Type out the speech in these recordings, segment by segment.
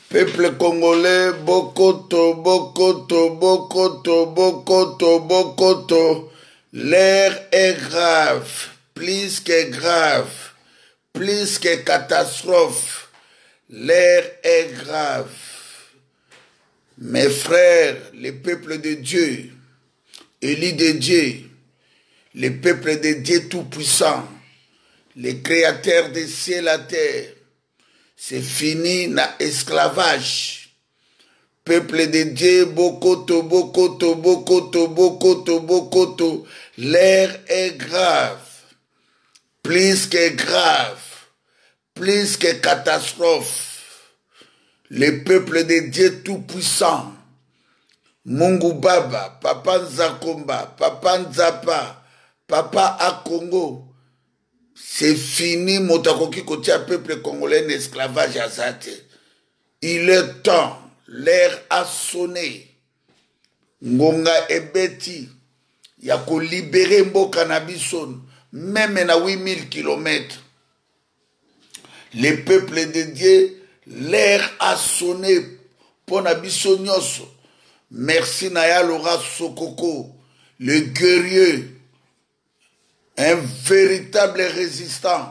Peuple congolais, Bokoto, Bokoto, Bokoto, Bokoto, Bokoto. L'air est grave, plus que grave, plus que catastrophe. L'air est grave. Mes frères, les peuples de Dieu, élus de Dieu, les peuples de Dieu tout-puissant, les créateurs des cieux et la terre, c'est fini na esclavage. Peuple de Dieu, Bokoto, Bokoto, Bokoto, Bokoto, Bokoto, l'air est grave, plus que grave, plus que catastrophe. Le peuple de Dieu tout-puissant, Mungu Baba, Papa Nzakomba, Papa Nzapa, Papa Akongo, c'est fini, Motakoki Kotia, peuple congolais, en esclavage à Zate. Il est temps, l'air a sonné. Ngonga Ebeti, Yako libéré Mboka Nabison, même à 8000 km. Les peuples de Dieu, l'air a sonné pour Nabiso Nyoso. Merci Naya Laura Sokoko, le guerrier, un véritable résistant.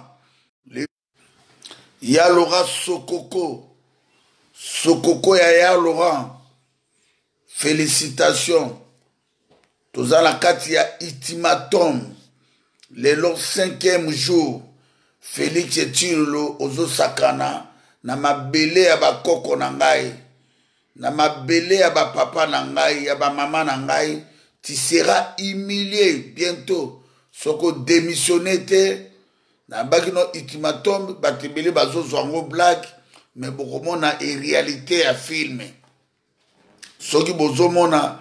Yalora Sokoko, Sokoko Yaya Laurent, félicitations. Toza la katia ultimatum, le 5e jour, Félix Etilo Ozo Sakana, na mabele ya bakoko na ngai, na mabele ya papa na ngai, ya mama na ngai, tu seras humilié bientôt. Soko démissionné te, na bakino ultimatum, batebele bazo zwango black, mais bokomo na réalité à filmer. Soki bozo mona,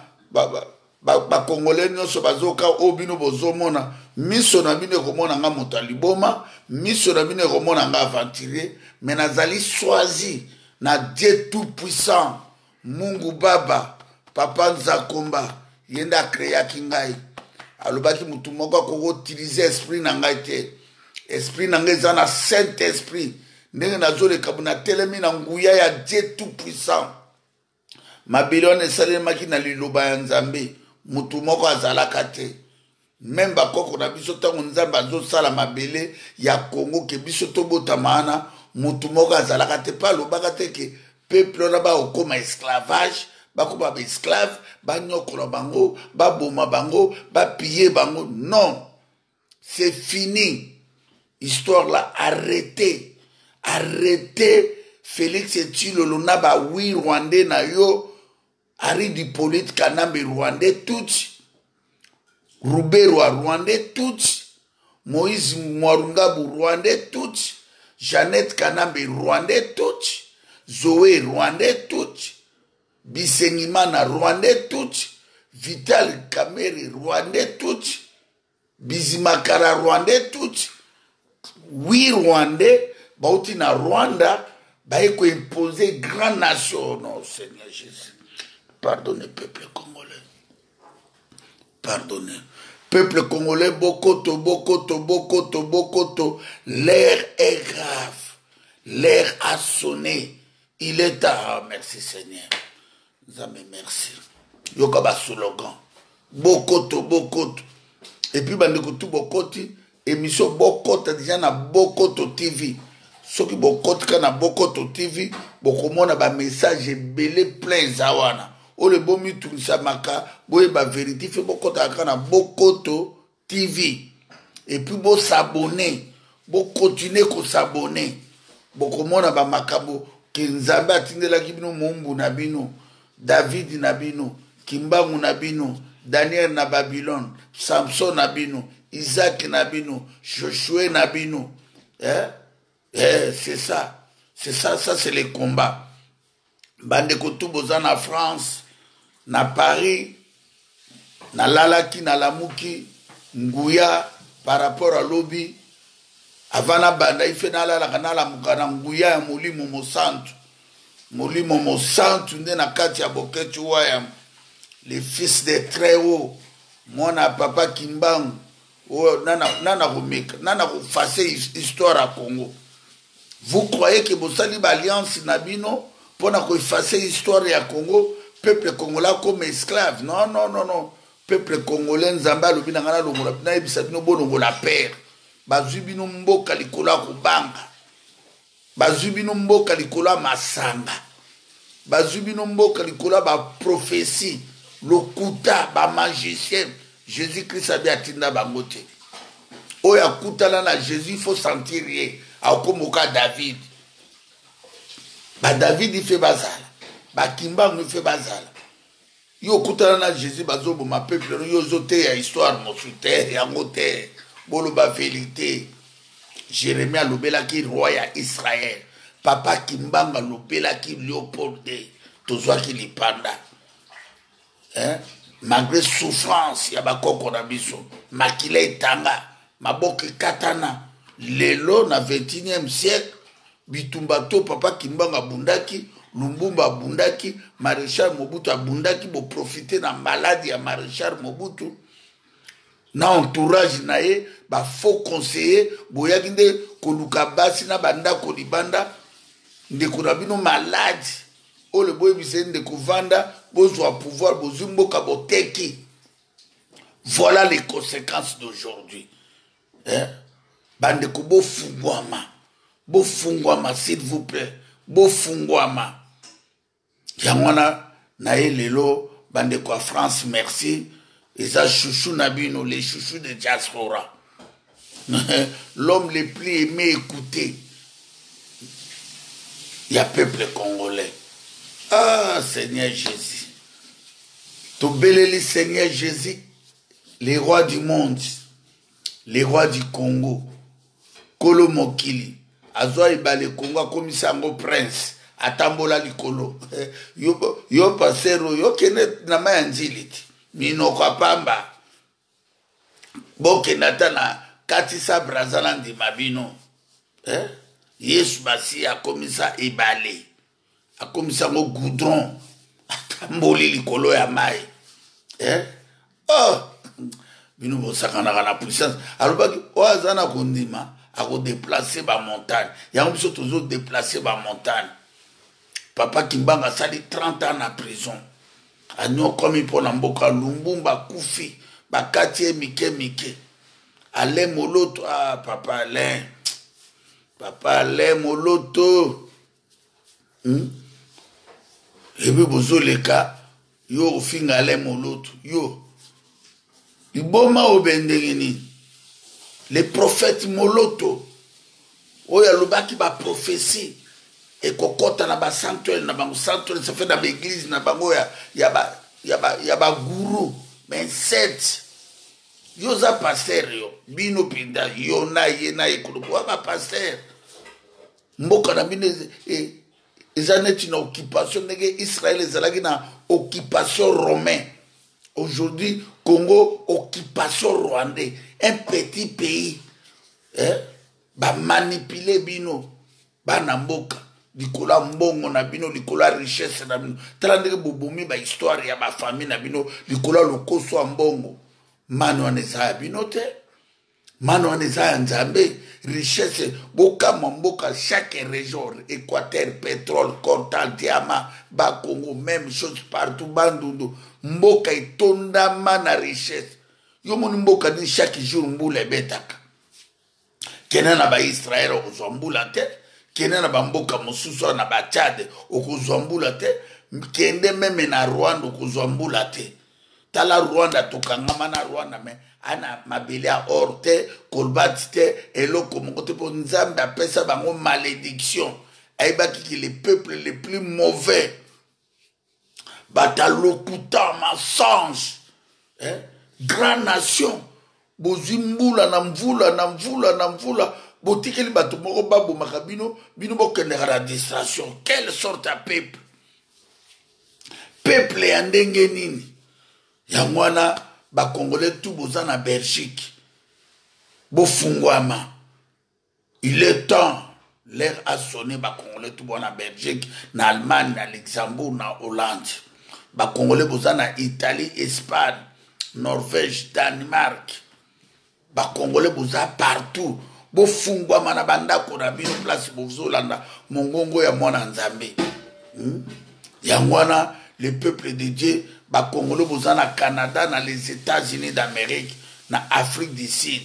ba Congolais nyonso bazoka obino bozo mona, miso na bino komona nga motaliboma, miso na bino komona nga aventurier, mais nazali choisi na Dieu tout puissant, Mungu Baba, Papa Nzakomba, yenda créaki ngai. Alobaki mutu moko ko utiliser esprit na ngai te. Esprit na ngai zana Saint Esprit. Ndenge nazole kabuna telemi na nguya ya Dieu tout puissant. Mabilone salé maki na liloba ya Nzambe, mutu moko azalaka te. Même bakoko na biso tango Nzambe azosala mabele ya Congo ke biso tobota maana, mutu moko azalaka te pa lobaka te ke peuple na ba okoma esclavage, bakoma ba esclave, ba nyokola bango, ba boma bango, ba piller bango. Non. C'est fini. Histoire là, arrêtez. Arrêtez. Félix Etilo na ba oui Rwandais na yo, Ari Dipolite Kanambe Rwandais tout, Rubero Rwandais tout, Moïse Mwarungabu Rwandais tout, Jeannette Kanambe Rwandais tout, Zoé Rwandais tout, Bisengimana Rwandais tout, Vital Kamere Rwandais tout, Bizimakara Rwandais tout, oui Rwandais, bauti na Rwanda, baeko imposer grande nation. Non, Seigneur Jésus. Pardonnez, peuple congolais. Pardonnez. Peuple congolais, Bokoto, Bokoto, Bokoto, Bokoto. L'air est grave. L'air a sonné. Il est tard. Merci Seigneur. Zame, merci. Yokaba slogan. Bokoto, Bokoto. Et puis, bandekutu Bokoti. Émission Bokoto déjà na Bokoto TV. Ceux qui Bokoto na Bokoto TV, bokomona ba message belé plein zawana. O le bon mi tunisa maka, boye ba vérité fait Bokoto na Bokoto TV. Et puis bo s'abonner, bo continuer ko s'abonner. Bokomona ba makabo ke Nzambe atindela kibino Mumbu na bino, David na bino, Kimbangu na bino, Daniel na Babylone, Samson na bino, Isaac Nabino, Josué Nabino. C'est ça. C'est ça, ça c'est les combats. Bande Kotou Bozan na France, na Paris, na Lalaki, na Lamuki, Nguya, par rapport à Lobi, Avana Banda, il fait na la Mukana, Nguya ya Molimo Mosantu. Molimo Mosantu, na Katia Boketu Wayam, les fils des très hauts, mon papa Kimbangu. Oh, nana fasse histoire à Congo. Vous croyez que vous allez alliance Nabino, pour effacer l'histoire ya Congo, peuple congolais comme esclave. Non, non, non, non. Peuple congolais, Nzamba, le binangana, le bisabino, bon, la père. Bazubino mboka likola kubanga. Bazubino mboka likola masanga. Bazubino mboka likola ba prophétie. Lokuta, ba magicien. Jésus-Christ a dit à Tinda Bangote. Oya kutala na Jésus, il faut sentir rien. Aokomoka David. Ba David il fait bazala. Ba Kimba il fait bazala. Yo kutala na Jésus bazobo ma peuple yo zote ya histoire mo sute ya ngote. Bolo ba vérité. Jérémie lobela ki roi ya Israël. Papa Kimbanga lobela ki Léopold. Tozwa ki lipanda. Hein? Malgré souffrance, ya bakoko na biso. Makile itanga. Maboki katana. Lelo na 21e siècle. Bitumbato papa Kimbanga bundaki. Lumbumba bundaki. Maréchal Mobutu abundaki. Bo profiter na maladie ya Maréchal Mobutu. Na entourage na ye. Ba faux conseiller. Boyaki nde koluka basi na banda kolibanda. Nde kunabino malade. O le boy bise nde kovanda. Bozwa pouvoir. Bozumbo kaboteki. Voilà les conséquences d'aujourd'hui. Hein? Bande ko bofungwama. Bofungwama s'il vous plaît. Bofungwama. Yangwana na lelo bande ko France merci. Eza chouchou nabino les chouchous de diaspora. L'homme le plus aimé écouter. Il y a peuple congolais. Ah Seigneur Jésus. Tobeleli Seigneur Jésus. Les rois du monde. Les rois du Congo. Kolo Mokili. Azwa ibale Congo comme sango prince. Atambola likolo. Yo pasero yo kene na mayanjiliti. Mino kwa pamba. Boke natana katisa brazalandi mabino. Yesu basi akomisa ibale. Akomisa ngo goudron. Atamboli likolo ya mai. Oh! Bino bosakana la puissance. Alors baki oazana kondima ako déplacer ba montagne. Yango biso tozo déplacer ba montagne. Papa Kimbanga sali 30 ans en prison. Anyo komi pona mboka Lumbumba kufi bakati mike. Alain Moloto ah papa Alain. Papa Alain Moloto. Ebe bozoleka yo finga Alain Moloto yo. Iboma obendengeni. Les prophètes Moloto. Oya lubaki ba prophétie. Et kokota na ba sanctuaire na bango sanctuaire ça fait dans l'église na bango ya ba guru mais 7 yoza pasteur yo bino pinda yo na ye na ekuluwa ba pasteur mboka na bino ezaneti na occupation nege Israël ezalaki na occupation romain. Aujourd'hui, Congo, occupation rwandais, un petit pays, ba manipuler bino, ba namboka, likola mbongo na bino, likola richesse na bino, talandeke bobomi ba histoire ya ba famille na bino, likola lokoso mbongo, mano aneza bino te, mano aneza nzambe, richesse, boka mboka, chaque région, Équateur, pétrole, coltan, diamant, ba Congo, même chose partout, bandundu, mboka itondama na richesse. Yo moni mboka ni chaque jour mbula ebetaka. Kena na ba Israël okozwa mbula te, kena na ba mboka mosusu na ba Tchad okozwa mbula te, kende meme na Rwanda okozwa mbula te. Tala Rwanda tokangama na Rwanda me ana mabele ya or te, kolbati te, eloko moko te po nzambe apesa bango malédiction. Aibaki ki les peuples les plus mauvais. Batalokuta mensonge. Grande nation. Bozimbula na mvula. Botikeli bato moko babo makabino. Bino bokendeka la distraction. Quelle sorte de peuple? Peuple ya ndenge nini? Yangwana ba Congolais tout boza na Belgique. Bofungwama. Il est temps. L'air a sonné ba Congolais tout bon na Belgique, na Allemagne, na Luxembourg, na Hollande. Ba Congolais boza na Italie, Espagne, Norvège, Danemark. Ba Congolais boza partout. Bo fungwa mana banda ko na bino place bozolanda mongongo ya mwana nzambe. Yangwana, le peuple de Dieu, ba Congolais boza na Canada, na les États-Unis d'Amérique, na Afrique du Sud.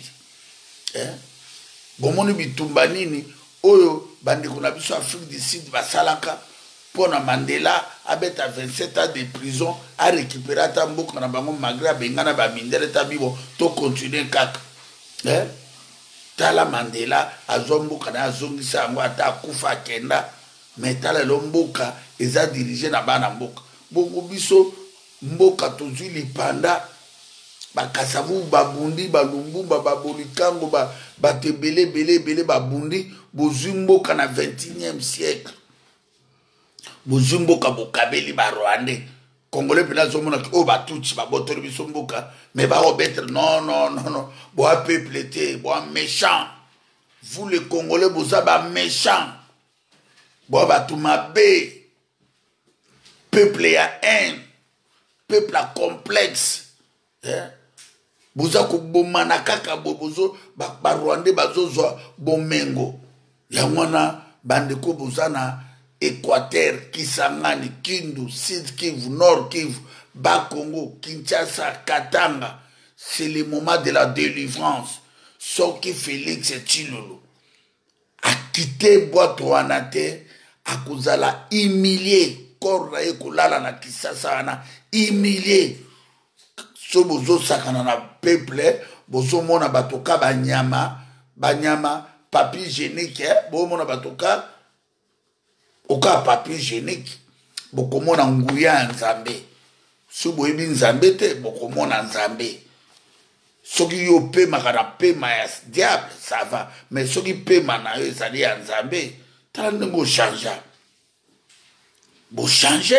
Bomoni bitumba nini oyo bandeko na biso Afrique du Sud basalaka pona Mandela abeta 27 ans de prison a récupéré ta mboka na bango malgré bengana ba mindele ta bibo to continuer kaka. Tala Mandela azomboka na azongisa yango ata kufa kenda mais tala lomboka eza dirigé na bana mboka bongo biso mboka tozwi lipanda bakasavu babundi balumbumba babolikango batebele bele babundi bozwi mboka na 21e siècle bozwi mboka bokabeli ba Rwandais Congolais pena zomona o batuchi babotoli biso mboka mais ba obetre non boa peuple te boa méchant vous les Congolais boza ba méchant boa batu mabe peuple ya haine peuple a complexe boza kobomana kaka bozo ba Rwandais bazozwa bomengo ya mwana bandeko boza na Équateur, Kisangani, Kindu, Sud Kivu, Nord Kivu, Bas-Congo, Kinshasa, Katanga. C'est le moment de la délivrance. Soki Félix Tshilolo a quitté Boîte-Wanate à cause de la humilié. Korra ekolala na Kisasa na humilié. So bozo sakana na peuple, bozo mona batoka banyama, papier hygiénique, bozo mona batoka oka papier hygiénique bokomona nguya nzambe so boyebi nzambe te bokomona nzambe soki yo pema kana pema ya diable ça va mais soki pema na yo ezali ya nzambe tala ndenge bochange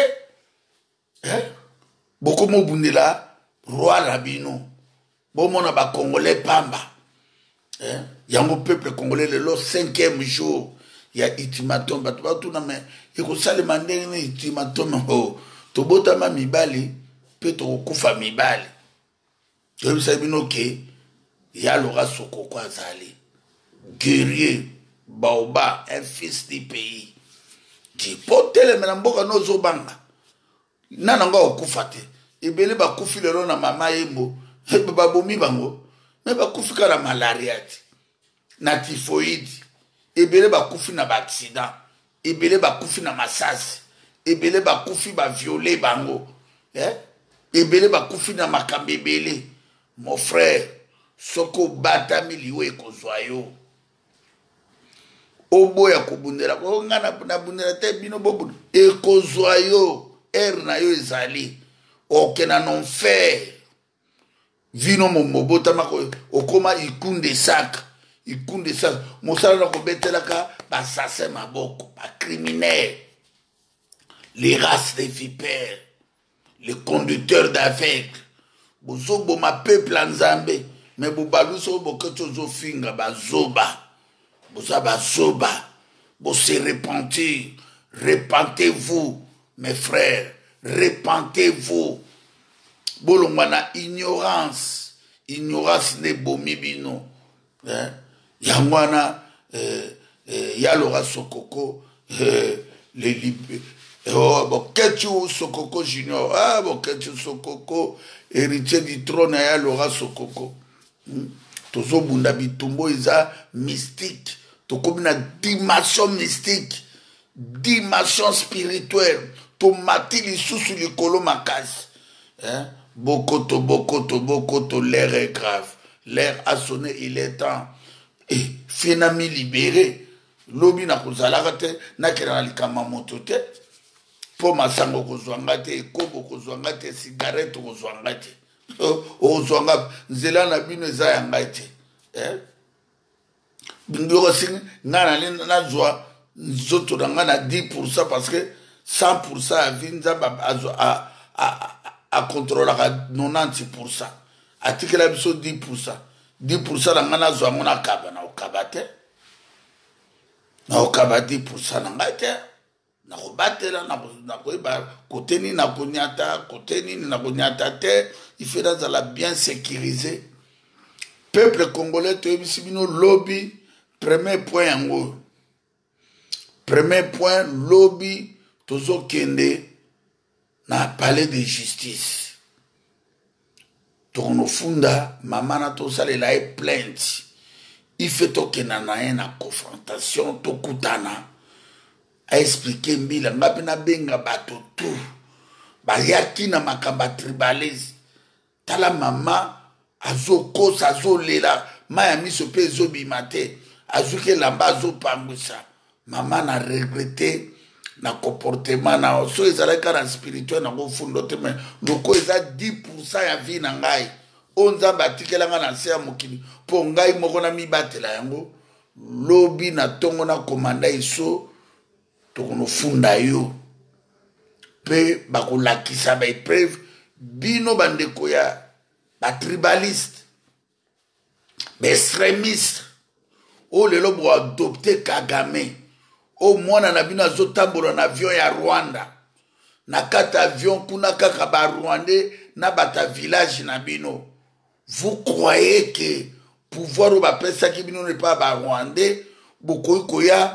bokomobundela roi na bino bomona bacongolais pamba yango peuple congolais lelo 5e jour ya ultimatum bato batuna me ekosalema ndenge ni ultimatum tobotama mibali mpe tokokufa mibali toyebisa bino ke ya Laurent Sokoko azali guerrier baoba un fils du pays ti po telemela mboka nozobanga nana nga okufa te ebele bakufi lelo na mama yembo babomi bango me bakufi kala malaria ti na typhoïde ebele bakufi na accident ebele bakufi na masasi ebele bakufi ba violer bango ebele bakufi na makambo ebele mon frère soko bata miliwe ekozwa yo oboya kobundela ko ngana na bundela te bino bobu ekozwa yo na yo ezali okena non faire vino mobota mako okoma ikunde sac mosala na kobetelaka basase maboko bacriminel les races des vipères les conducteurs d'aveugle bozoboma peuple ya nzambe me bobaluso boketi ozofinga bazoba boza bazoba bose repentir repentez-vous mes frères repentez-vous bolongwa na ignorance ne bomi bino yangwana ya Laurent Sokoko Boketu Sokoko Junior Boketu Sokoko héritier du trône ya Laurent Sokoko tozobunda bitumbo eza mystique tokomi na dimension mystique dimension spirituelle tomati lisusu likolo makasi bokoto l'air est grave. L'air a sonné, il est temps. Et finalement libéré. Lobi na kozalaka te na kena likama moto te. Po masango kozwanga te, kobo kozwanga te, cigarette kozwanga te. Ozwanga nzela na bino eza yanga te. Bindoko sing ngana na zwa nzoto na ngana 10% parce que 100% a vinza a contrôler 90%. Atikela biso 10%. 10% na ngana zwa ngona kaba na okabate. Na okaba 10% na ngate. Na kobatela na koiba koteni na konyata te. Il fait dans la bien sécurisé. Peuple congolais to ebisi bino lobby premier point yango. Premier point lobby tozo kende na palais de justice tokono funda mama na tosalela e plainte ife tokenda na ye na confrontation tokutana a expliqué mbila ngapi na benga bato tu bayaki na makamba tribalise tala mama azokosa azolela maya miso mpe ezobima te azuki elamba azopangwisa mama na regrete na comportement na so ezalaki na spirituel nango fundo te me loko eza 10% ya vie na ngai oyo nzambe atikelanga na nse ya mokili mpo ngai moko na mibatela yango lobi na ntongo na komanda eso tokono funda yo mpe bakolakisa baepreuve bino bandeko ya batribaliste baextrémiste oyo lelo boadopte Kagame oyo mwana na bino azotambola na avion ya Rwanda na kati avion kuna kaka barwandais na bata village na bino. Vous croyez que pouvoir oyo bapesaki bino ne pas barwandais bokoki koya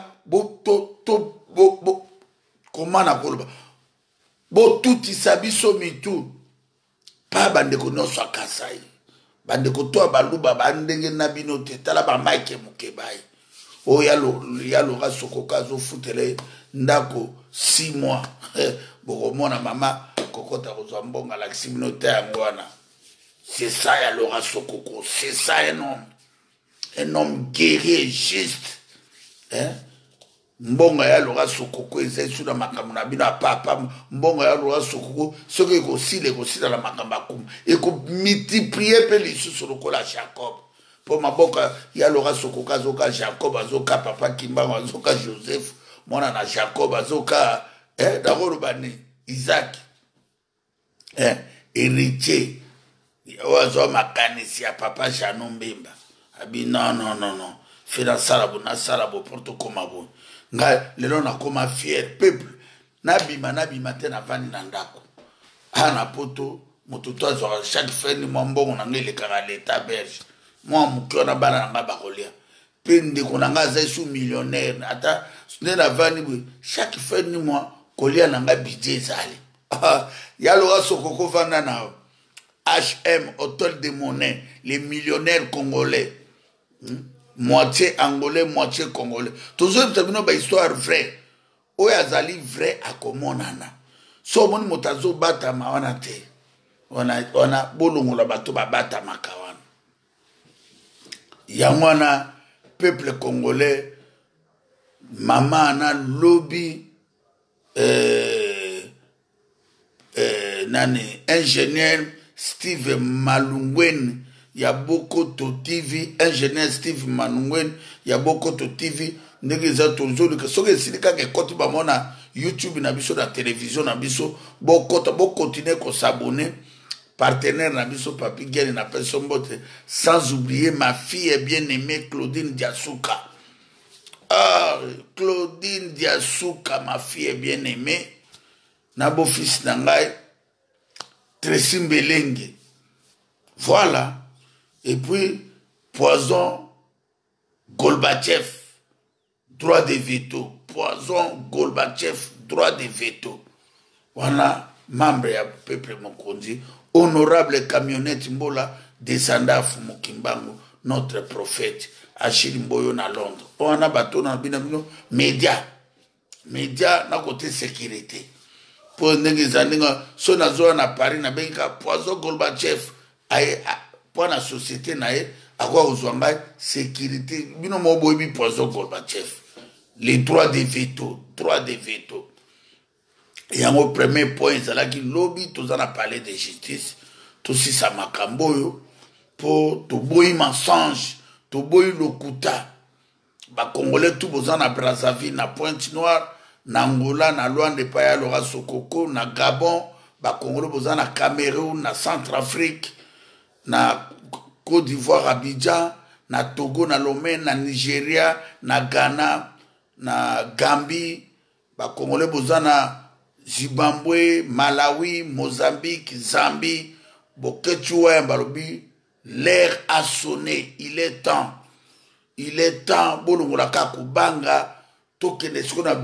comment nakoloba botutisa biso mitu pa bandeko nyonso ya Kasai bandeko to ya baluba bandenge na bino te tala bamaike mokebai oyo ya Laurent Sokoka azofutele ndako 6 mois bokomona mama kokota kozwa mbongo lakisi bino te yango wana. C'est ça ya Laurent Sokoko, c'est ça un homme guerrier juste. Mbonga ya Laurent Sokoko eza suna makambo na bino papa mbonga ya Laurent Sokoko soki ekosila na makambo akuma ekomultiplier mpe lisusu lokola Jacob mpo maboka ya Laurent Sokoko azoka Jacob azoka papa Kimbango azoka Joseph mwana na Jacob azoka dakoloba ni Isaac héritier oyo makanisi ya papa Jano Mbemba abi non fais na salabo pour tokoma bo nga lelo nakoma fier peuple nabima te navandi na ndako ana poto moto to azwaka chaque fin ni mbongo na ngai elekaka l'état belge mwa moki na bana na nga bakolia mpe ndeko na nga aza esu millionnaire ata nde navandi boye chaque fin ni mwa kolia na nga budget ezali ya Laurent Sokoko vanda na HM, Hôtel de Monnaie, les millionnaires congolais. Moitié angolais, moitié congolais. Toujours, vous avez une histoire vraie. Oyo azali vrai à komonana. So moni motazo bata mawana te. Wana bolongo la bato ba bata makawana. Yangwana peuple congolais mama na lobby nani ingénieur Steve Malungwen Yabokoto TV, ingénieur Steve Malungwen Yabokoto TV, ndenge tozoli soki silika ke koti bamona YouTube na biso na télévision na biso bokota continuer ko s'abonner partenaire na biso Papi Guène na Pesombote, sans oublier ma fille bien-aimée Claudine Diasuka. Claudine Diasuka, ma fille bien-aimée, na beau fils nangai Tracy Mbelenge. Voilà. Et puis, Poison Gorbatchev, droit de veto. Poison Gorbatchev, droit de veto. Voilà, membre ya peuple Mokondi, honorable camionnette Mbola, descendant Fumukimbango, notre prophète, Achille Mboyo na Londres. On a bateau na binamino, média na côté sécurité. Pour n'enga son azo na Paris na benga Poison Gorbatchev pour la société nae à quoi ozwanga sécurité bino mo boyebi Poison Gorbatchev les droits de veto et en premier point c'est qui lobby tous en a parlé de justice tout si ça makamboyo pour to boyi mensonge to boyi lokuta ba congolais tout besoin na Brazzaville na Pointe-Noire na Angola, na Luanda, pa Laurent Sokoko, na Gabon, ba Congolais besoin na Cameroun, na Centrafrique, na Côte d'Ivoire, Abidjan, na Togo, na Lomé, na Nigeria, na Ghana, na Gambie, ba Congolais besoin na Zimbabwe, Malawi, Mozambique, Zambie, Boketua, Mbalobi, l'air a sonné, il est temps, bolongolaka kubanga, tokene siko na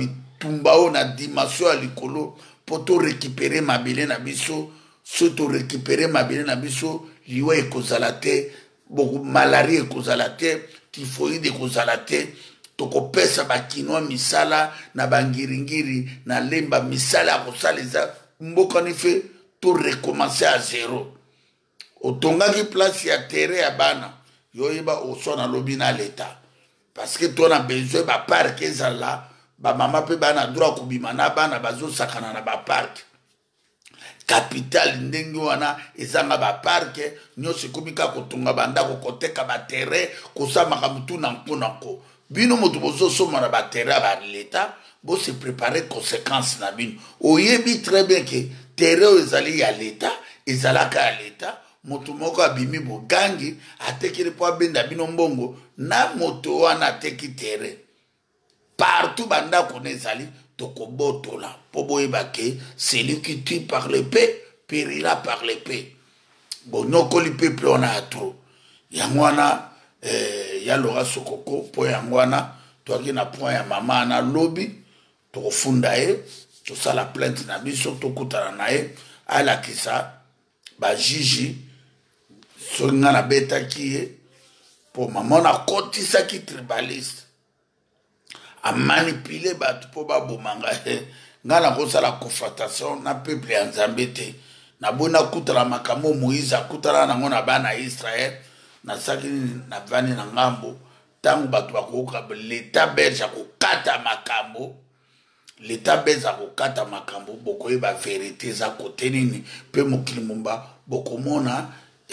tumba na dimension à likolo pour to récupérer mabele na biso surtout récupérer mabele na biso liwa ekozala te beaucoup malaria ekozala te typhoïde ekozala te tokopesa bakinoa misala na bangiringiri na lemba misala akosaleza mboka ni fe to recommencer à zéro otongaki place ya terre ya bana yoyeba osona lobi na l'état parce que toi na besoin ba parc ezala ba mama pe bana droit kubima na bana bazo sakana na ba parc capital ndenge wana ezanga ba parc nyose komika kotunga banda ko koteka ba terre kosamaka mutu na nkonako bino moto bozo soma na ba terre ba l'état bo se préparer conséquences na bino oyebi très bien que terre ezali ya l'état ezalaka ya l'état moto moko abimi bogangi atekeli po abenda bino mbongo na moto wana ateki terre partout banda kone ezali tokobotola po boyeba ke celui qui tue par l'épée périra par l'épée bonokoli peuple wana ya trop yango wana ya Laurent Sokoko po yango wana toaki na point ya mama na lobi tokofunda ye tosala plainte na biso tokutana na ye alakisa bajiji soki nga nabetaki ye po mama nakotisaki tribaliste amanipule bato po babomanga nga nakosala confrontation na peuple ya nzambe te naboni nakutana makambo Moïse akutana nango na bana ya Israel nasaki navandi na ngambo ntango bato bakoyoka l'état belge akokata makambo l'état belge akokata makambo bokoyeba vérité eza kote nini mpe mokili momba bokomona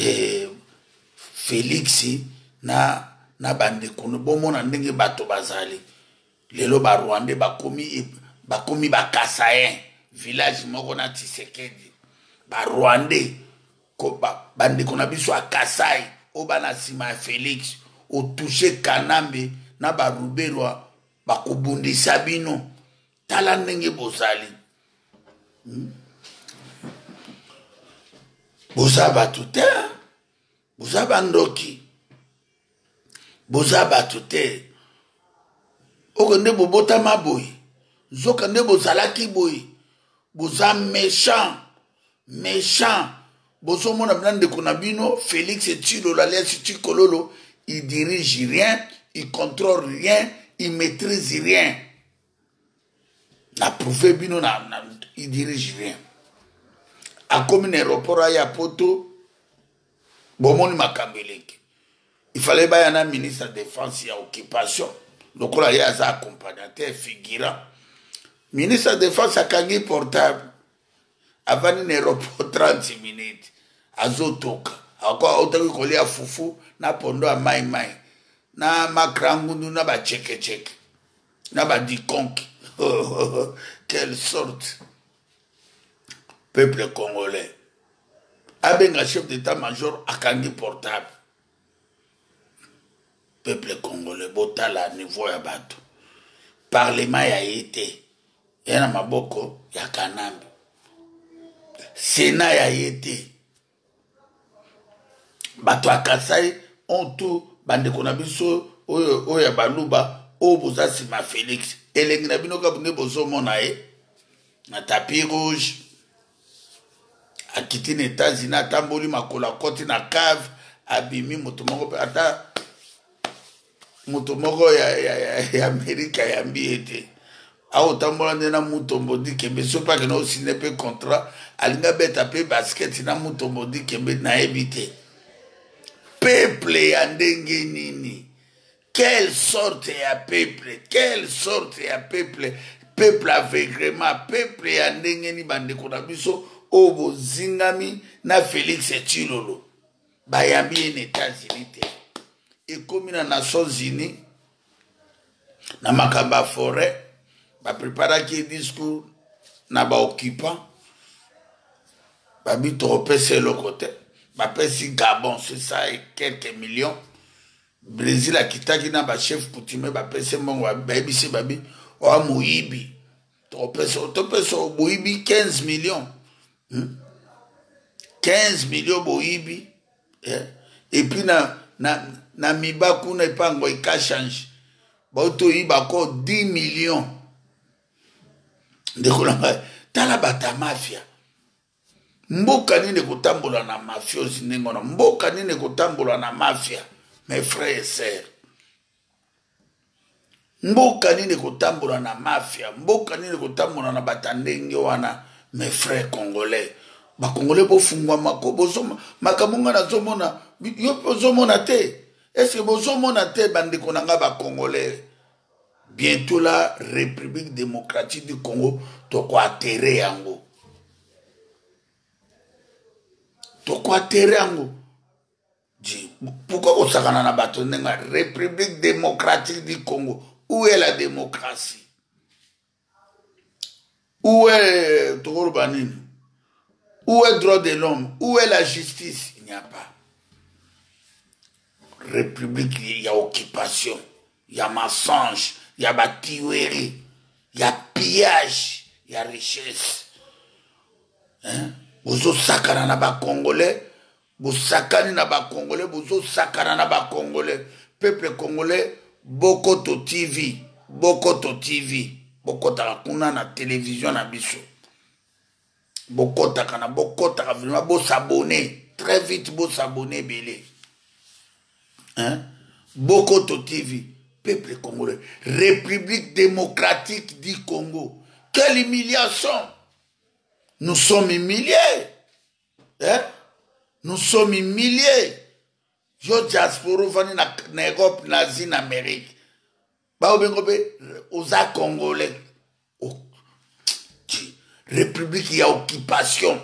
Félix na bandeko bomona ndenge bato bazali lelo ba Rwandais bakomi bakasayen village moko na Tshisekedi ba Rwandais ko bandeko na biso akasai obana sima ya Félix o toucher Kanambe na ba Ruberwa bakobundisa bino tala ndenge bozali boza batu te boza bandoki boza batu te okende bobotama boye zokende bozalaki boye boza méchant bozomona bina ndeko na bino Félix Tshilolo alias Tshikololo il dirige rien il contrôle rien il maîtrise rien na prouvé bino il dirige rien a comme un aéroport à Poto bomoni makambeleki il fallait baya na ministre de défense ya occupation lokola ye aza accompagnateur figurant ministre de défense akangi portable avani na aéroport 30 minutes azotoka otaki kolia fufu na pondo ya mai na makrangundu na bachekecheke na badikonki quelle sorte peuple congolais abenga chef d'état-major akangi portable peuple congolais botala niveau ya bato parlement ya yete yana maboko ya Kanambe Sénat ya yete bato akasai onto bandeko na biso oyo ya baluba oyo boza sima Félix elengi na bino kabunde bozomona ye na tapis rouge akiti na États-Unis atamboli makolo akoti na cave abimi moto moko ata moto moko ya Amerika yambi ete aotambola nde na Mutombo Dikembe so pa kena osine pe contrat alinga beta pe basket na Mutombo Dikembe nayebi te peuple ya ndenge nini quelle sorte ya peuple peuple aveuglement peuple ya ndenge ni bandeko na biso oyo bozingami na Félix Tshilolo bayambi ye na États-Unis te ekomi na Nations Unies na makambo ya forêt bapreparaki discours na baoccupant babi tokopesa eloko te bapesi Gabon c'est ça et quelques millions Brésil akitaki na bachef coutumier bapesi mbongo bayebisi babi oya moyibi topesa boyibi 15 millions 15 millions boyibi et puis na miba kuna epango eka change baotoyiba ko 10 millions ndekolanga tala bata mafia mboka nini kotambola na mafiosi ndengona mboka nini kotambola na mafia mes frères et sœurs mboka nini kotambola na mafia mboka nini kotambola na batandenge wana mes frères congolais bakongolais bofungwa mako bozoma makamunga nazomona yo bozomona te est-ce que bozomona te bandeko nanga bakongolais bientôt la République démocratique du Congo toko terre yango pourquoi on s'agana na bato ndenga République démocratique du Congo? Où est la démocratie? Où est Togorbanine? Où est le droit de l'homme? Où est la justice? Il n'y a pas. République, il y a occupation, il y a mensonge, il y a batuerie, il y a pillage, il y a richesse. Hein? Bozo sakana na ba Congolais, bozo sakani na ba Congolais, bozo sakana na ba Congolais. Peuple congolais, Bokoto TV, Bokoto TV, Bokota kuna na télévision na biso. Bokota kana, Bokota vraiment, bo s'abonner, très vite bo s'abonner belé. Hein? Bokoto TV, peuple congolais, République démocratique du Congo. Quelle humiliation! Nous sommes humiliés. Hein? Nous sommes humiliés. Yo diaspora vani na Europe, na Asie, na Amérique. Ba obengobe oza congolais. République ya occupation.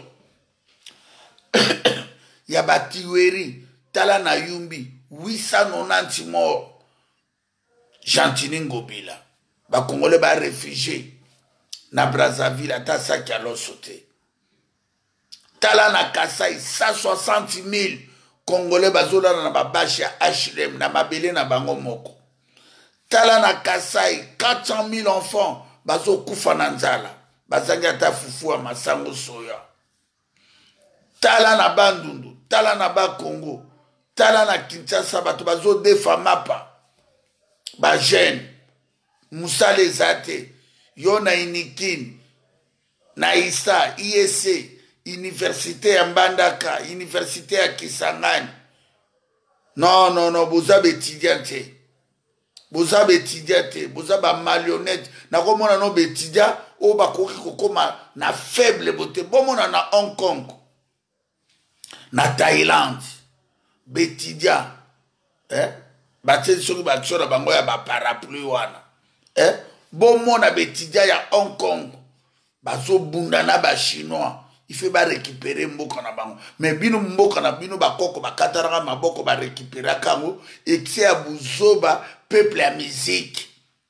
Ya batiweri tala na Yumbi 890 morts. Gentini Ngobila. Ba congolais ba réfugiés na Brazzaville ata saki alo sauté. Tala na Kasai 160 000 Congolais bazola na babashi ya HLM na mabele na bango moko. Tala na Kasai 400 000 enfants bazo kufa na nzala. Bazangi ata fufu wa masango soya. Tala na Bandundu, tala na ba Congo, tala na Kinshasa bato bazo defa mapa. Ba jeune Moussa Lezate, Yona Inikin, Naïsa, IEC, Université ya Mbandaka, Université ya Kisangani. Non, boza étudiante. Boza étudiante, boza ba marionnette. Na komona no betidia o ba koki kokoma na faible beauté. Bomona na Hong Kong. Na Thaïlande. Betidia. Bate soki ba tsora bango ya ba parapluie wana. Bomona betidia ya Hong Kong. Bazo bunda na ba chinois. Il fait ba récupérer mboka na bango. Mais bino mboka na bino ba koko ba kataraka maboko ba récupérer kango et que c'est abuzoba peuple à musique.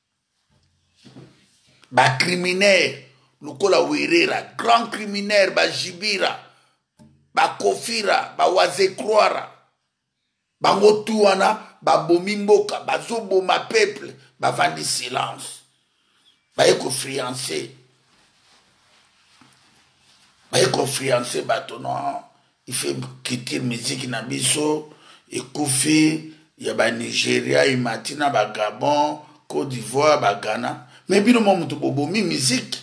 Ba criminel lokola Werera, grand criminel ba Jibira, ba Kofira, ba Wazekroara. Bango tuana ba bomi mboka, ba zoboma peuple, ba vandi silence. Ba eko fiancé. Fiancé non, il fait quitter musique na biso et koufi ya ba Nigeria et matina ba Gabon Côte d'Ivoire ba Ghana mais bino mo mutu bobo mi musique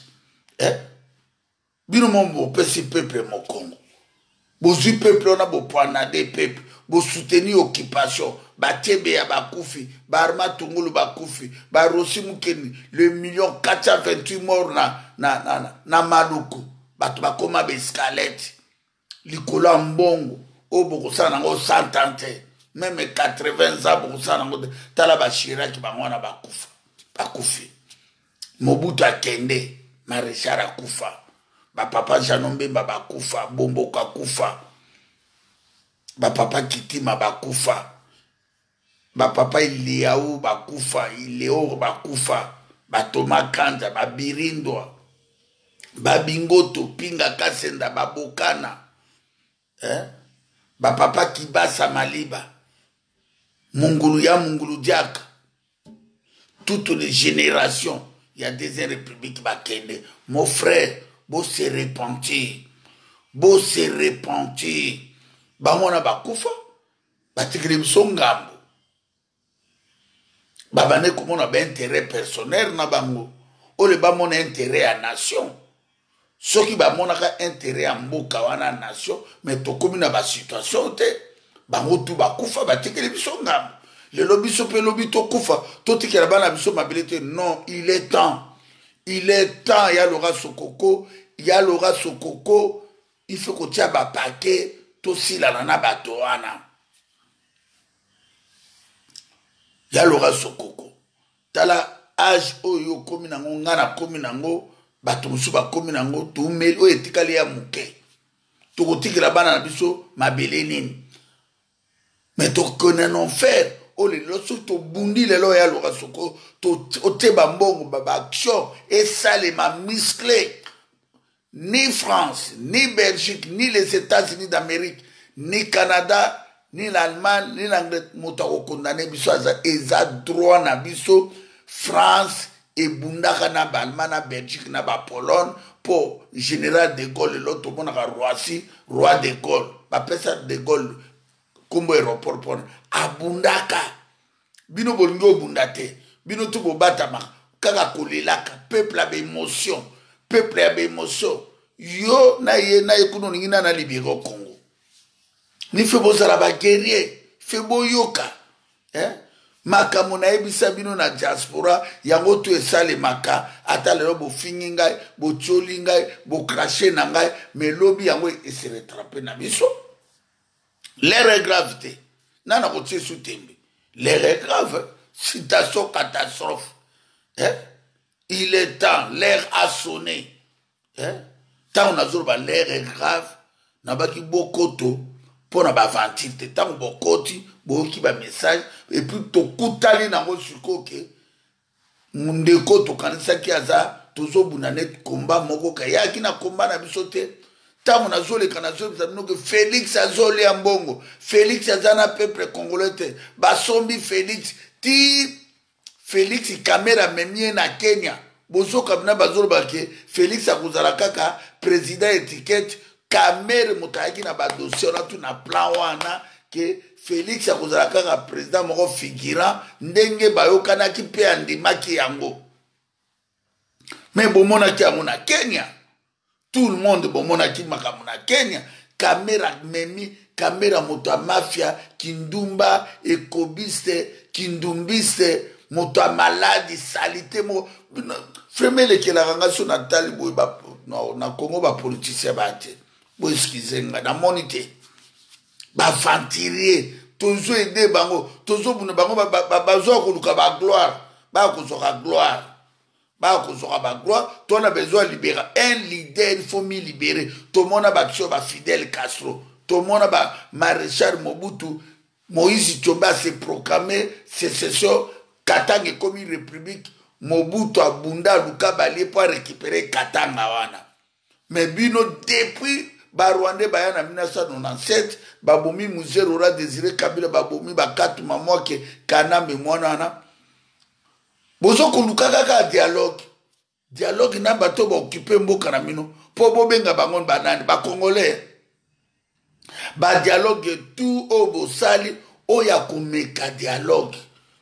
bino mo bo pesi peuple mo Congo bozu peuple on a bo poinade peuple bo soutenir occupation ba tebe ya ba koufi ba arma tungulu ba koufi ba Rossi Mukeni le 1,428 morts na Maluku. Bato bakoma bescalette likolo mbongo o bokosala nango 130 même 80 ans bokosala nango tala ba Chirac bangwana bakufi Mobutu akende Maréchal akufa ba papa Janombe bakufa Bomboka akufa ba papa Kitima bakufa ba papa Iliaou bakufa Ileo bakufa ba Thomas Kanja ba Birindwa Babingoto, Pinga Kasenda, Babokana, Bapapa Kibasa Maliba, Mungulu Diak, toutes les générations, il y a des républiques Bakende. Mon frère, beau se repentir, Bamona Bakufa, Batikrim Songambo, Babane comme on a intérêt personnel na bango. o le bamona intérêt à nation soki bamonaka intérêt à mboka wana nation mais tokomi na basituation te bango tu bakufa batikeli biso ngambo lelo biso mpe lobi tokufa totikela bana biso mabele te. Non, il est temps ya Laurent Sokoko il faut kotia bapake tosilana na bato wana ya Laurent Sokoko tala age oyo komi nango ngana komi nango bato mosusu bakomi nango tumeli oyo etikali ya moke tokotikela bana na biso mabele nini mais tokonanon faire o lelo so tobundi lelo ya Laurent Sokoko oteba mbongo baaction esalema musclé. Ni France, ni Belgique, ni les États-Unis d'Amérique, ni Canada, ni l'Allemagne, ni l'Angleterre, moto condamné biso eza droit na biso France et bundaka na Allemagne, na Belgique, na Pologne pour général de Gaulle l'autre monde na Roissy, roi de Gaulle, ba pesa de Gaulle kombo aéroport pour abundaka bino bolingo bundate bino to bobatama kaka kolelaka peuple a émotion. Peuple a émotion. Yo na ye kuno ngina na libéré au Congo. Ni fe bozala ba guerrier, fe boyoka. Maka na ebisa bino na diaspora yango to esale maka ata lelo bo fingi ngai, bo choli ngai, bo cracher na ngai, mais lobi yango e se rattraper na biso. L'air est gravité. Nana ko tse soutembe. L'air est grave. Citation catastrophe. Il est temps, l'air a sonné. Tant on a l'air est grave, n'a pas qui bokoto pour n'a pas ventir. Tant on bokoti, boki ba message et puis to kutali na ngo suko ke mundeko to kanisa ki aza tozo bunanet combat moko ka ya kina combat na bisote. Tant on a zole kanazo bizamino que Félix azole ambongo, Félix azana peuple congolais te, basombi Félix ti Félix caméra memie na Kenya. Bozo kabina bazolo bake Félix akuzala kaka président étiquette caméra mutaki na ba dossier na tout na plan wana que Félix akuzala kaka président moko figurant ndenge bayokana ki pe andimaki yango. Mais bomona ki amuna Kenya. Tout le monde bomona ki makamuna Kenya. Caméra memi, caméra moto mafia, kindumba, ekobiste, kindumbiste, moto maladi, salité mo freme le ke la rangation na talibo ba na Congo ba politicien ba te. Bo excusez nga na monité. Ba ventilier, tozo aider bango, tozo buna bango ba zo ko luka ba gloire, ba ko zo ka gloire. Ba ko zo ka ba gloire, toi on a besoin de libérer un leader, il faut me libérer. Tout le monde a ba Fidel Castro, tout le monde a ba Maréchal Mobutu, Moïse Tshomba s'est proclamé sécession. Katanga comme une république, Mobutu abunda luka balie pour récupérer Katanga wana. Mais bino depuis Rwanda bayana 1997, babomi Musée Laurent Désiré Kabila babomi bakatu mamoa ke kanambe mwana wana. Bozo koluka kaka dialogue na bato ba occuper mboka na mino po bobenga bangon banani ba congolais. Ba dialogue tout o bosali o ya kumeka dialogue.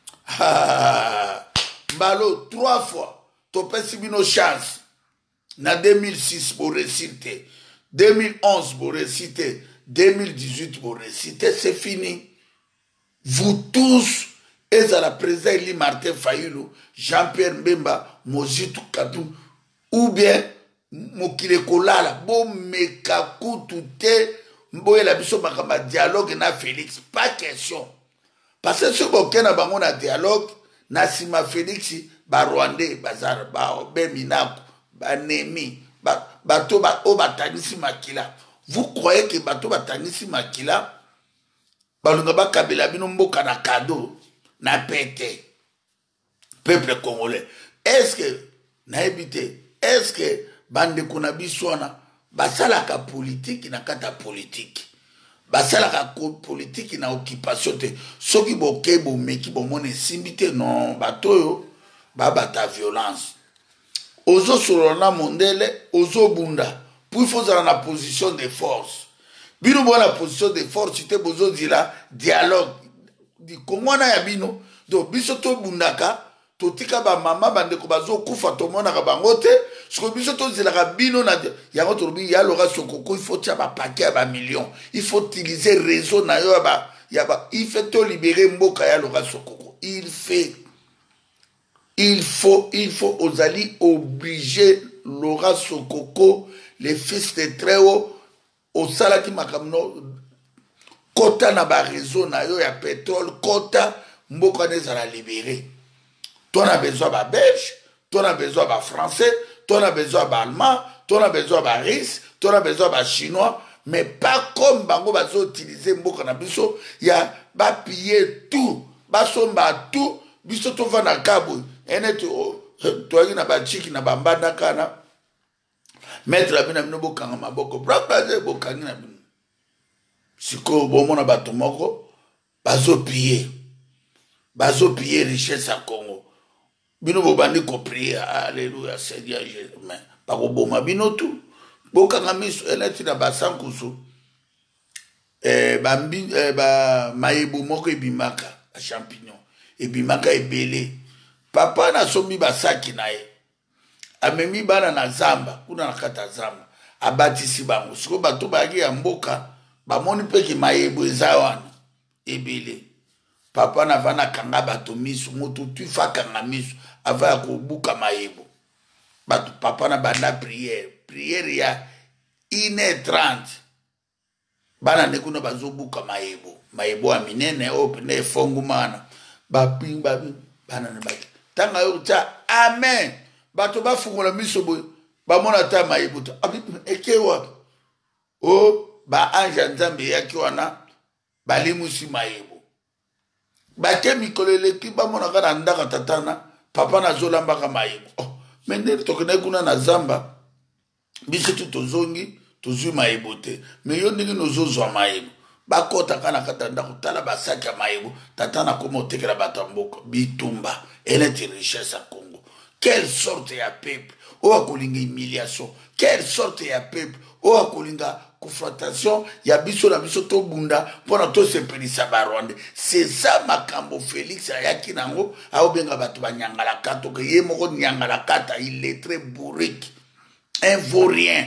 Mbalo 3 fois topesi bino chance na 2006 pour réciter 2011 pour réciter 2018 pour réciter c'est fini vous tous et à la présidente Eli Martin Fayulu Jean-Pierre Mbemba Mozitu Kadou ou bien Mokile Kolala bo meka kutu te mboye la biso makamba dialogue na Félix pas question. Parce que si on a un dialogue, Nassima Félix, Rwandais, Bazar, Beminako, Nemi, Bato Batanisi Makila. Vous croyez que Bato Batanisi Makila, Balungaba Kabila Binombo Kanakado, n'a pété. Peuple congolais. Est-ce que, n'a évité, est-ce que Bande Konabiswana, Basalaka politique, n'a kata politique. Basalaka politique na occupation te soki boke bo meki bo mone simbite non batoyo babata violence ozo solona mondele ozo bunda pour il faut dans la position de force bino bona position de force te bozo dila dialogue di Congo na ya bino do biso to bundaka totika ba mama bandeko bazo kufa tomona ka bango te siko biso tozela bino na yango tolobi ya Laurent Sokoko il faut tia ba paquet ba millions il faut utiliser réseau na yo il fait to libérer mboka ya Laurent Sokoko il faut ozali obligé Laurent Sokoko les fils de très haut au salaki makamno kota na ba réseau na yo ya pétrole kota mboka nezala libéré. Toi a besoin de belge, toi a besoin de français, toi a besoin d'allemand, toi a besoin de russe, toi a besoin de chinois, mais pas comme bango bazo utiliser mboka na biso ya ba piller tout, ba somba tout, biso to va na kabo. Ene to na ba chiki na bambanda kana. Mettre la bina mino kanga maboko, braka bokangi na bino. Siko bomo na bato moko bazo piller richesse à Congo. Bino bobandi ko prier alléluia Seigneur Jésus mais pas ko boma bino tout bokanga miso elati na basankusu ba mayibu moko ebimaka a champignon ebimaka ebele papa na sombi basaki na ye amemi bana na zamba kuna na kata zamba abatisi bango siko bato baki ya mboka bamoni peki mayibu eza wana ebele papa na vana kanga bato miso moto tu fa kanga miso ava ko buka mayebo bato papa na banda prière ya 1h30 bana nekuna bazo buka mayebo aminene opene fongumana bapimba bana na baki tanga yo ta amen bato bafungola miso boy bamona ta mayebo to ekewa o ba anja nzambe yaki wana balimusi mayebo bake mikolo eleki bamonaka na ndaka tatana papa nazolambaka mayebo me ndenge tokende kuna na zamba biso tu tozongi tozwi mayebo te me yo ndenge nozozwa mayebo bakotaka na kata ndako tala basaki ya mayebo tata na koma otekela bato ya mboka bitumba eleti richesse ya Congo. Quelle sorte ya peuple oyo akolinga humiliation, quelle sorte ya peuple oyo akolinga confrontation ya biso na biso to bunda pona to sepelisa barwande. C'est ça makambo Félix ayaki nango aobenga bato banyangala kata ke ye moko nyangala kata il est très bourrique un vaurien.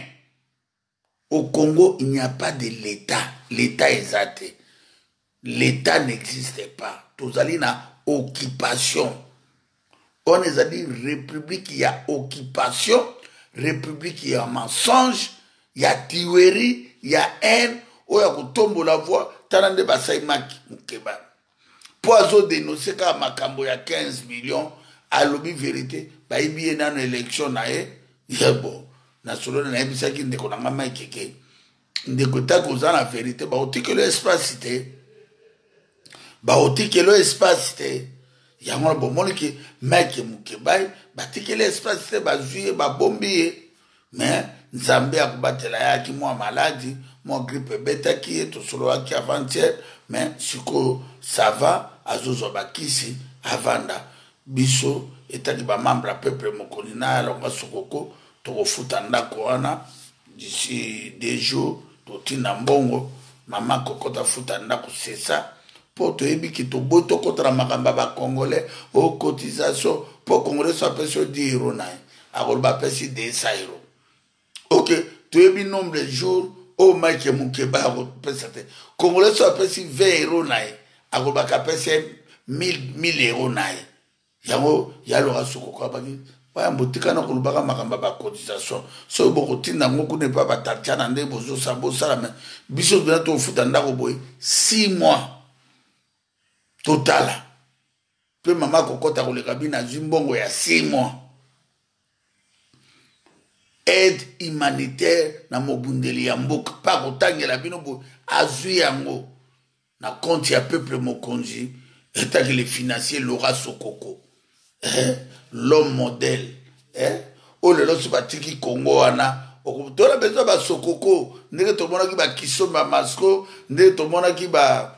Au Congo il n'y a pas de l'état, l'état exact, l'état n'existe pas, tozali na occupation. On est dit république il y a occupation, république il y a mensonge, il y a tuerie, il y a haine, il y a tombe la voix, tanande basai maki mukeba. Poizo dénoncer ka makambo ya 15 millions à lobby vérité, ba ibi na élection na ye bon, na solo na ebisa ki ndeko na ngama keke. Ndeko ta koza la vérité, ba otike le espace té. Ba otike le espace té. Yango bomoni ki mec mukebai batike le espace té ba juye ba bombi mais Nzambe akubatela yaki mwa maladi mwa grippe beta ki to solo aki avant-hier mais siko ça va azozo bakisi avanda biso etaki ba membre peuple mokoni na longa sokoko to kofuta ndako wana d'ici 2 jours to tina mbongo mama kokota futa ndako c'est ça pour te ebiki to boto kontra makamba ba congolais au cotisation pour congolais soit pesi 10 euros na akoloba pesi 200 euros. Ok, tu as mis nombre de jours au Mike Moukeba, Congolais soit payé 20 euros naï, à Robaka payé 1000 euros naï. Yango, Yalora Sokoko Bagi, ouais, Mbotika na Kolubaka Makamba ba cotisation. So Bokotina Moku ne pas Tatiana Nde Bozo Sabo Salame. Biso de notre foot en Daroboy, 6 mois total. Peu maman Kokota Rolekabina Zimbongo ya 6 mois. Aide humanitaire na mobundeli ya mboka pa kotangela bino bo azwi yango na compte ya peuple mokonzi etaki le financier Laurent Sokoko l'homme modèle o lelo so batiki Congo wana okotola bezo ba Sokoko ndenge tomona ki ba Kisomba Masco ndenge tomona ki ba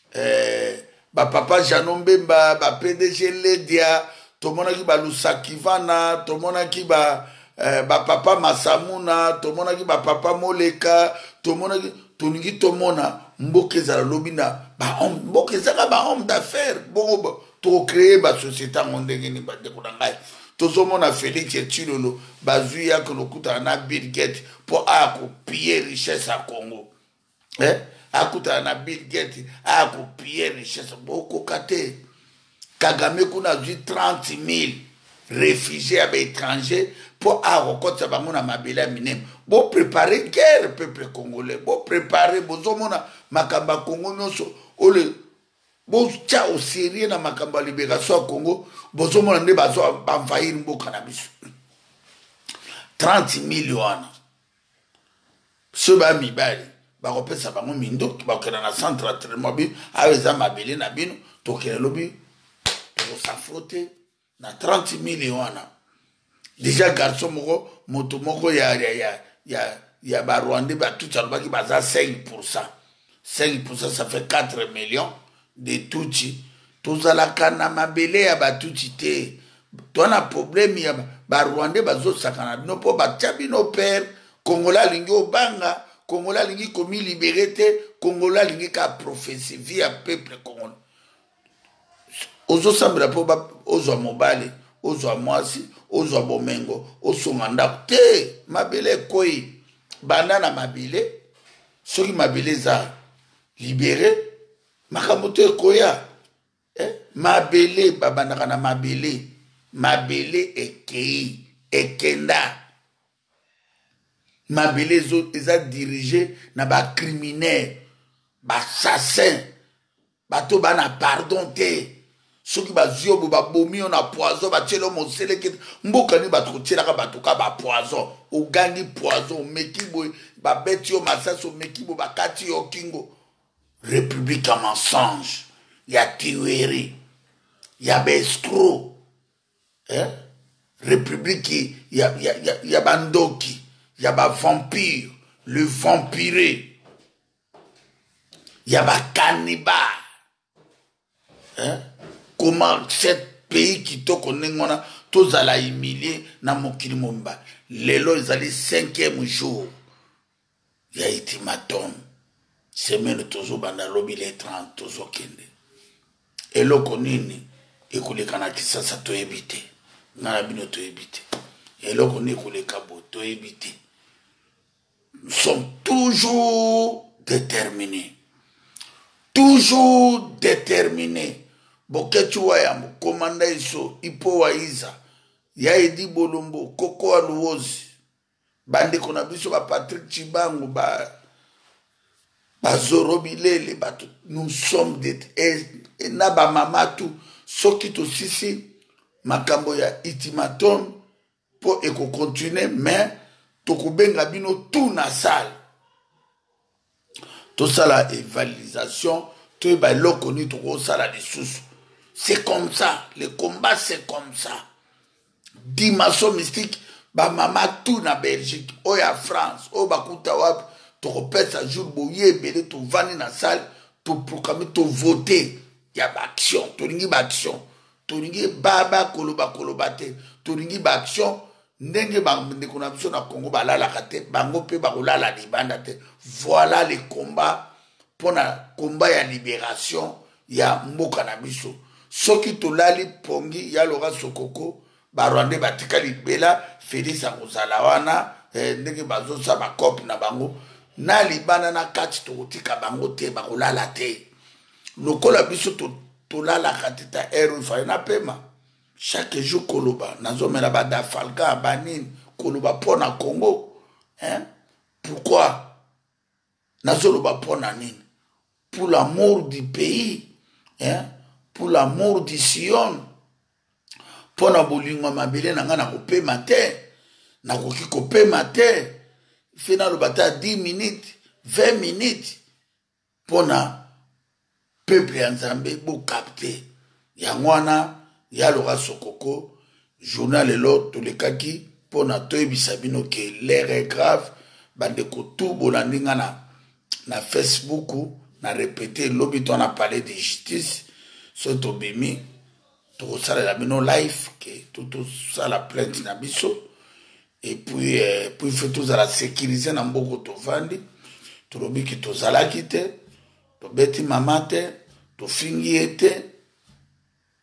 papa Janombe ba PDG Ledia tomona ki ba Lusakivana tomona ki ba papa Masamuna, tomona ki ba papa Moleka, tomona ki toningi tomona mboke za lobina ba homme mboke za ba homme d'affaires bon to créer ba société ngondenge ni ba de kunangai tozomona Félix Etchilolo bazui ya konokuta na Bill Gates pour a copier richesse à Congo akuta na Bill Gates a copier richesse boko kate Kagame kuna zui 30 000 réfugiés à étrangers pour a rekota bango na mabela minem bo préparer guerre peuple congolais bo préparer bozomona makamba Congo nyonso ole bo tcha au sérieux na makamba libération à Congo bozomona nde bazo envahir mboka na biso 30 millions ceux ba mibali ba kopesa bango mindo ba kena na centre entraînement bi aweza mabele na bino to kena lobi to s'affronter na 30 millions déjà garçon moko moto moko ya ba Rwandais ba tout ça ba ki baza 5% ça fait 4 millions de Tutsi tozalaka na mabele ya batuti te tona problème ya ba Rwandais bazosakana bino po batia bino père Congolais lingi obanga Congolais lingi komi libéré te Congolais lingi ka prophétie via peuple congolais ozosambela po ozwa mobali ozwa mwasi ozwa bomengo osonga ndako te mabele koi banda na mabele soki mabele za libéré makambo te koya mabele babandaka na mabele ekei ekenda mabele eza dirigé na ba criminel ba assassin bato bana pardon te soki baziobo babomi on a poison batielo moseleke mboka ni bato kotielaka bato ka ba poison ogangi poison omeki boye babeti yo masasi omeki boye bakati yo kingo république à mensonge ya tuerie ya bestro république ya bandoki ya ba vampire le vampiré ya ba cannibale comment cet pays qui to konengona tozala humilié na mokili momba lelo ezali 5e jour ya ultimatum semaine tozo banda lobi le 30 tozo kende eloko nini ekoleka na Kisasa to ebite ngana bino to ebite eloko ni ekoleka bo to ebite nous sommes toujours déterminés Bokechuwa ya komanda iso ipo wa iza ya edi bolombo koko wa luozi bande kona biso ba Patrick Chibangu ba Zoro Bilele bato nous sommes na ba mamatu soki to sisi makambo ya ultimatum po eko continuer mais tokubenga bino tout na salle to sala évaluation to ba loko ni to ko sala de sous. C'est comme ça, le combat c'est comme ça. Dimension mystique, ba mama tout na Belgique, oya France, o bakuta wap, to repète ça jour boye belé to vani na salle, to proclamer to voter, ya ba action, to ringi ba action, to ringi baba koloba te, to ringi ba action, ndenge ba ndeko na biso na Congo ba lala kate, bango pe ba kolala libanda te. Voilà le combat pour na combat ya libération ya mboka na biso. Soki tolali pongi ya Laurent Sokoko ba Rwandais batikali bela Félix Angozala wana ndenge bazosa ba cop na bango na libana na kati tokotika bango te bakolala te lokola biso tolala katita ero fa na pema chaque jour koloba nazomela ba dafalga banini koloba pona Congo pourquoi nazoloba pona nini pour l'amour du pays pour l'amour du Sion pour na bolingo mabele na ngana kopema te na koki kopema te fina lo bata 10 minutes 20 minutes pour na peuple ya Nzambe bo capter ya ngwana ya Laurent Sokoko journal elo to le kaki pour na toyebisa bino ke l'air est grave bande ko tout bolandinga na Facebook na répéter lobi to na parler de justice soto bimi to sala la bino live que tout ça la plainte na biso et puis fait tout ça la sécuriser na mboko to vandi to lobi ki to zala kite to beti mamate to fingi ete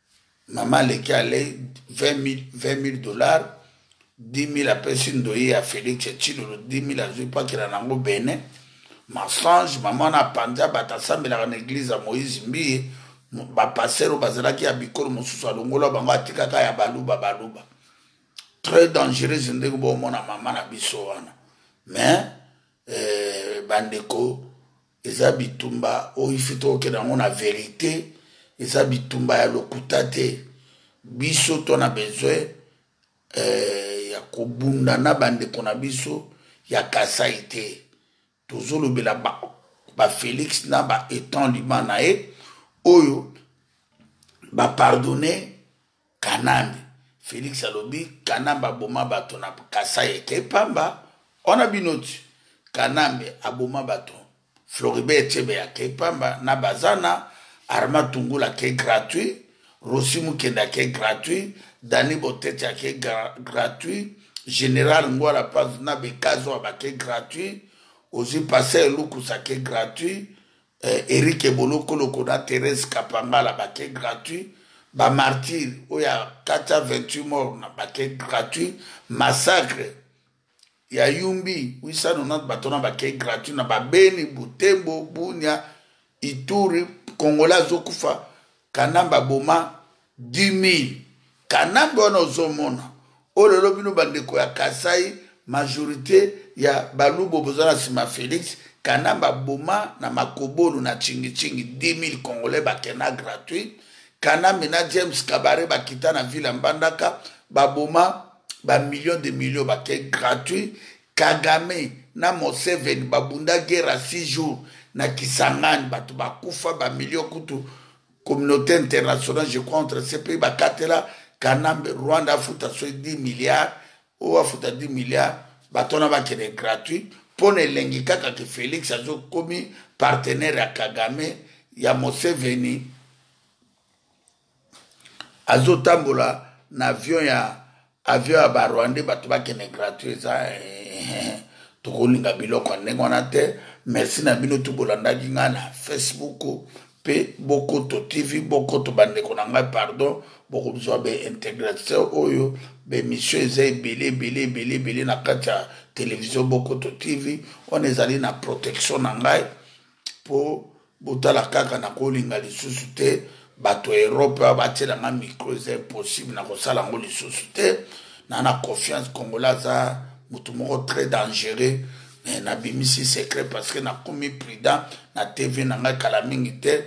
maman leki ale 20 000 dollars 10 000 apesi ndoye à Félix Tshilolo 10 000 azwi pakela nango Benin mensonge maman na panja batasambelaka na église ya Moïse Mbiye bapasero bazalaki ya bikolo mosusu alongola bango atikaka ya baluba très dangereux ndenge bomona mama na biso wana mais bandeko eza bitumba oyo ifite okende yango na vérité eza bitumba ya lokuta te biso tona besoin ya kobunda na bandeko na biso ya Kasai te tozolobela ba Félix na ba etant liban na ye oyo ba pardonner Kanambe Félix alobi Kanambe aboma bato na Kasai ekepamba ona binoti Kanambe aboma bato Floribert Chebe ya kepamba na bazana Arma Tungula ke gratuit Rossi Mukenda ke gratuit Dani Botete ke gratuit Général Ngwala Paz na Bekazo ke gratuit aussi passé Lukusa ke gratuit Eric Boloko Lokona Thérèse Kapangala ke gratuit ba martyr oya 428 morts na ke gratuit massacre ya Yumbi 890 batona ke gratuit na Beni Butembo Bunia Ituri Congolais zokufa Kanamba boma 10 000 Kanamba wana ozomona olelo bino bandeko ya Kasai majorité ya balubo bozana sima Félix Kanamba boma na makobolo na chingi 10 000 Congolais bakena gratuit Kanamba na James Kabare bakita na ville Mbandaka baboma ba millions de millions bake gratuit Kagame na Museveni babunda guerre 6 jours na Kisangani batu bakufa ba millions kutu communauté internationale je crois entre ces pays bakatela Kanambe Rwanda futa so 10 milliards ou futa 10 milliards batona bakene gratuit pone lengi kaka ke Félix azo komi partenaire ya Kagame ya Museveni azo tambola na avion ya Barwande batu bakene gratuit za tokolinga biloko ndenge wana te merci na bino tubolandaki nga na Facebook pe Bokoto TV Bokoto bandeko na ngai pardon bokozwa be intégration oyo be mission eza ebele na kati ya télévision Bokoto TV on ezali na protection na ngai po botala kaka na kolinga lisusu te bato Europe batiela nga micro eza impossible na kosala ngo lisusu te na confiance congolaise mutu moko très dangereux mais na bimisi secret parce que na komi prudent na TV na ngai kala mingi te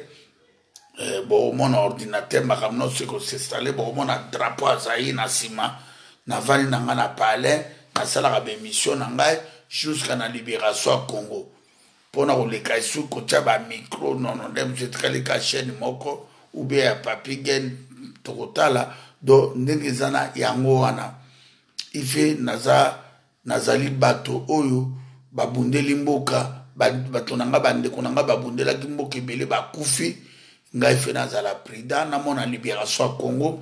bon mon ordinateur makamno se ko s'installer bon mon drapeau azayi na sima na vali na nga na palais na sala ka émission na ngai jusqu'à la libération à Congo pona ko le kaisu ko taba micro non dem je trali ka chaîne moko ou bien papi gen tokotala do ndenge zana yango wana ife nazali bato oyo babundeli mboka bato nanga bandeko nanga babundelaki mboka ebele bakufi ngai fe nazala prudent na mona libération à Congo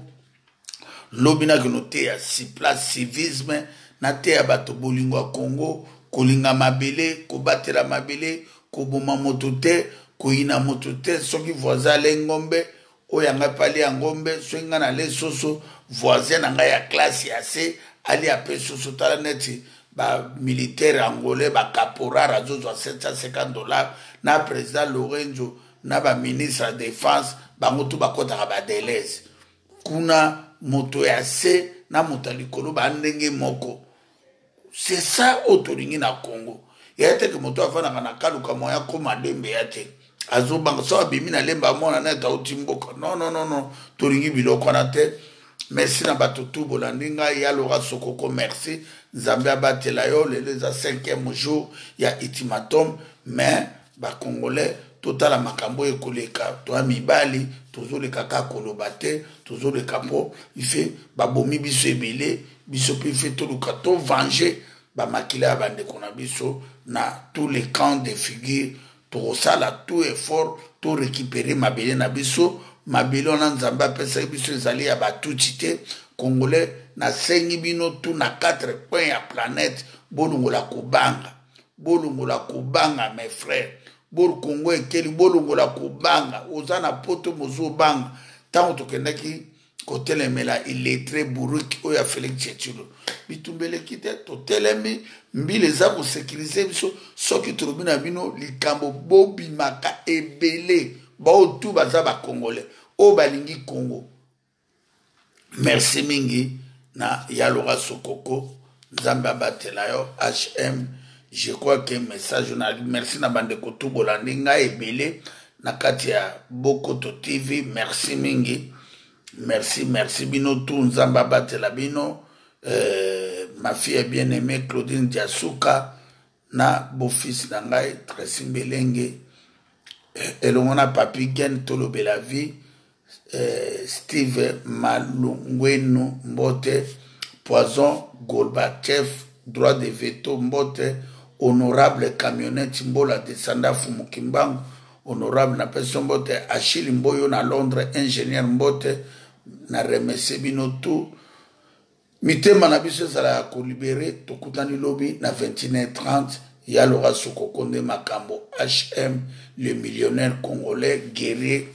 lobi na kino te ya si place civisme na te ya bato bolingo ya Congo kolinga mabele kobatela mabele koboma moto te koyina moto te soki voisin le ngombe oyo anga pali ya ngombe soki nga na le soso voisin na ngai ya classe ya se ali ape soso tala neti ba militaire angolais ba caporal azozwa 750 dollars na président Lorenzo na ba ministre de défense bango tu bakotaka ba delaise kuna moto ya se na moto likolo ba ndenge moko c'est ça otolingi na Congo ya te ke moto afana na kaluka moya koma lembe ya te azo banga so bimi na lemba mona na ta utimboka non tolingi biloko na te merci na bato tu bolandinga ya lora sokoko merci Nzambe abatela yo les 5e jour ya ultimatum mais ba congolais total makambo ekoleka to amibali tozoleka ka koloba te tozoleka po ife babomi biso ebele biso pe fait to luka to venger ba makila bande kona biso na tous les camps de figure to sala tout effort to récupérer mabele na biso mabele na Nzamba pesa biso ezali ya batuti te congolais na sengi bino tout na 4 points ya planète bolungola kubanga mes frères bol Congo ekeli bolungola kubanga ozana poto mozo banga tango tokendaki kotelemela illettré bourrique oyo ya Félix Tchétchilo bitumbeleki te totelemi mbila eza kosécurize biso soki tolobi na bino likambo bobimaka ebele bao tu baza bakongolais oyo balingi Congo. Merci mingi na Yalora Sokoko nzambe abatela yo HM. Je crois que message na merci na bandeko tu bolandi ngai ebele na kati ya Bokoto TV. Merci mingi, merci bino tu nzambe abatela bino. Ma fille bien-aimée Claudine Diasuka na beau-fils na ngai Tracy Mbelenge elongo na papi Gen tolobela vie Steve Malungwenu Mbote Poison Gorbachev droit de veto Mbote honorable camionnette Mbola descenda Fumukimbangu honorable na personne Mbote Achille Mboyo na Londres ingénieur Mbote na remercie bino tout mitema na biso sala ko libérer tokutani lobi na 21h30 Yalora Sokoko nde makambo HM le millionnaire congolais guerrier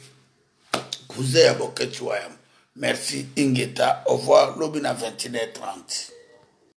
cousin ya Bokechi Wayam. Merci Ingeta, au revoir lobi na 21h30.